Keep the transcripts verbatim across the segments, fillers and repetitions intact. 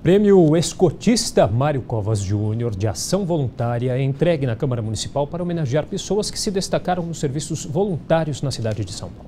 Prêmio Escotista Mário Covas Júnior de Ação Voluntária é entregue na Câmara Municipal para homenagear pessoas que se destacaram nos serviços voluntários na cidade de São Paulo.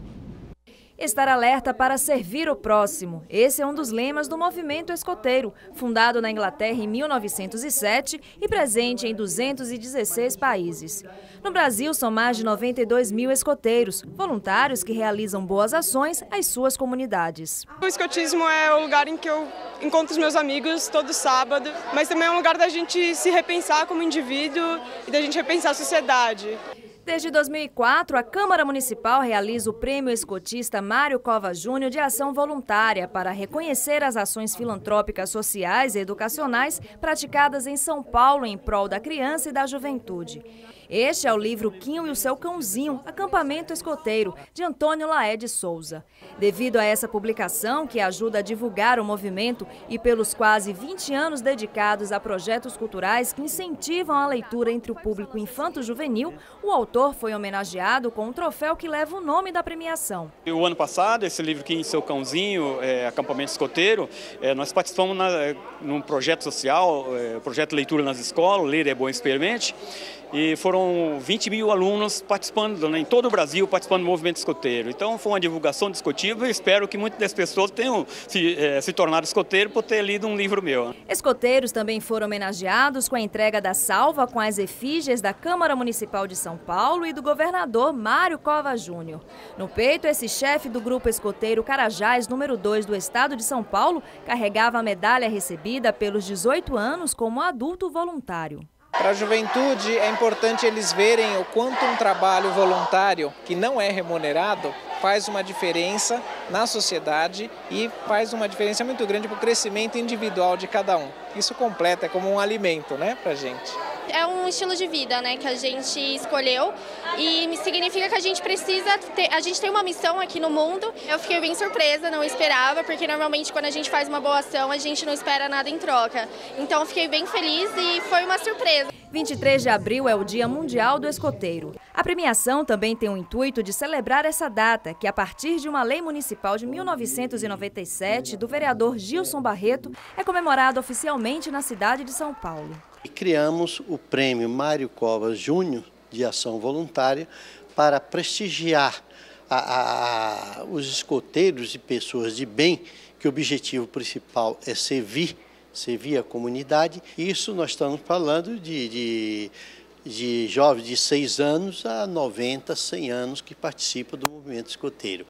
Estar alerta para servir o próximo. Esse é um dos lemas do movimento escoteiro, fundado na Inglaterra em mil novecentos e sete e presente em duzentos e dezesseis países. No Brasil, são mais de noventa e dois mil escoteiros, voluntários que realizam boas ações às suas comunidades. O escotismo é o lugar em que eu encontro os meus amigos todo sábado, mas também é um lugar da gente se repensar como indivíduo e da gente repensar a sociedade. Desde dois mil e quatro, a Câmara Municipal realiza o Prêmio Escotista Mário Covas Júnior de Ação Voluntária para reconhecer as ações filantrópicas sociais e educacionais praticadas em São Paulo em prol da criança e da juventude. Este é o livro Quinho e o seu Cãozinho, Acampamento Escoteiro, de Antônio Laé de Souza. Devido a essa publicação, que ajuda a divulgar o movimento, e pelos quase vinte anos dedicados a projetos culturais que incentivam a leitura entre o público infanto-juvenil, o autor foi homenageado com um troféu que leva o nome da premiação. O ano passado, esse livro Quinho e seu Cãozinho, é, Acampamento Escoteiro, é, nós participamos na, num projeto social, é, projeto Leitura nas Escolas, Ler é Bom Experimente, e foram vinte mil alunos participando, né, em todo o Brasil, participando do movimento escoteiro. Então foi uma divulgação de escotismo e espero que muitas das pessoas tenham se, é, se tornado escoteiro por ter lido um livro meu. Escoteiros também foram homenageados com a entrega da salva com as efígies da Câmara Municipal de São Paulo e do governador Mário Covas Júnior. No peito, esse chefe do grupo escoteiro Carajás, número dois do estado de São Paulo, carregava a medalha recebida pelos dezoito anos como adulto voluntário. Para a juventude é importante eles verem o quanto um trabalho voluntário que não é remunerado faz uma diferença na sociedade e faz uma diferença muito grande para o crescimento individual de cada um. Isso completa, é como um alimento, né, para a gente. É um estilo de vida, né, que a gente escolheu e significa que a gente precisa ter, a gente tem uma missão aqui no mundo. Eu fiquei bem surpresa, não esperava, porque normalmente quando a gente faz uma boa ação a gente não espera nada em troca. Então eu fiquei bem feliz e foi uma surpresa. vinte e três de abril é o Dia Mundial do Escoteiro. A premiação também tem o intuito de celebrar essa data, que a partir de uma lei municipal de mil novecentos e noventa e sete, do vereador Gilson Barreto, é comemorada oficialmente na cidade de São Paulo. E criamos o Prêmio Mário Covas Júnior de Ação Voluntária para prestigiar a, a, os escoteiros e pessoas de bem, que o objetivo principal é servir, servir a comunidade. Isso nós estamos falando de, de, de jovens de seis anos a noventa, cem anos que participam do movimento escoteiro.